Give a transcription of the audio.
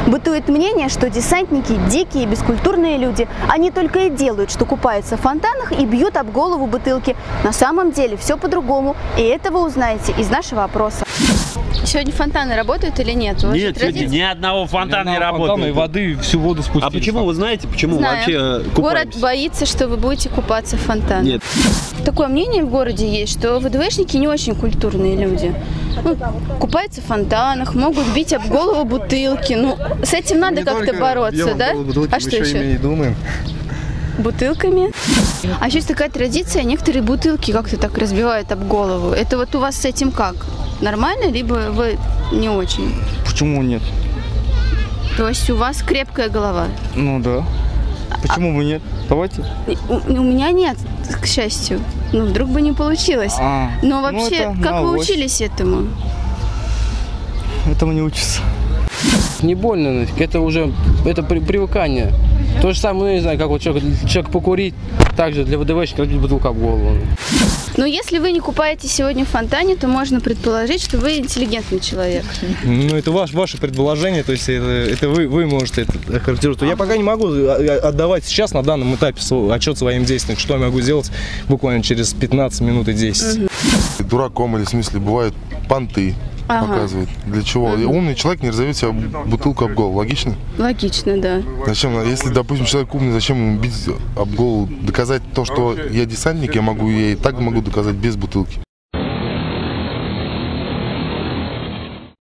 Бытует мнение, что десантники – дикие, бескультурные люди. Они только и делают, что купаются в фонтанах и бьют об голову бутылки. На самом деле все по-другому, и это вы узнаете из нашего опроса. Сегодня фонтаны работают или нет? Нет, сегодня ни одного фонтана не работает. И воды, всю воду спустили. А почему, вы знаете, почему Знаем. вообще купаемся? Город боится, что вы будете купаться в фонтанах. Нет. Такое мнение в городе есть, что ВДВшники не очень культурные люди. Ну, купаются в фонтанах, могут бить об голову бутылки. Ну, с этим надо как-то бороться, да? А что еще? Думаем. Бутылками. А еще есть такая традиция, некоторые бутылки как-то так разбивают об голову. Это вот у вас с этим как? Нормально, либо вы не очень? Почему нет? То есть у вас крепкая голова? Ну да. Почему бы нет? Давайте. У меня нет, к счастью. Ну, вдруг бы не получилось. Но вообще, как вы учились этому? Этому не учится. Не больно, это уже привыкание. То же самое, не знаю, как вот человек покурить, также для ВДВщика разбить бутылку об голову. Но если вы не купаетесь сегодня в фонтане, то можно предположить, что вы интеллигентный человек. Ну, это ваше предположение, то есть это вы можете это характеризовать. Я пока не могу отдавать сейчас на данном этапе отчет своим действиям, что я могу сделать буквально через 15 минут и 10. Дураком, или в смысле, бывают понты. Показывает. Для чего? Умный человек не разовьет себе бутылку об голову. Логично? Логично, да. Зачем? Если, допустим, человек умный, зачем ему бить об голову? Доказать то, что я десантник, я и так могу доказать без бутылки.